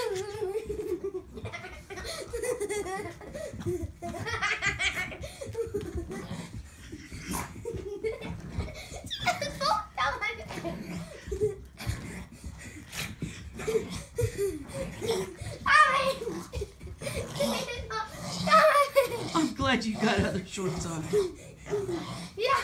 I'm glad you got other shorts on. Yeah.